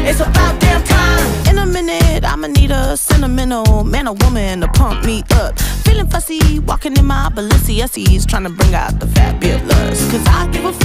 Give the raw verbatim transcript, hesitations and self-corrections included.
It's about damn time. In a minute, I'ma need a sentimental man or woman to pump me up. Feeling fussy, walking in my Balenciennes, trying to bring out the fabulous. Cause I give a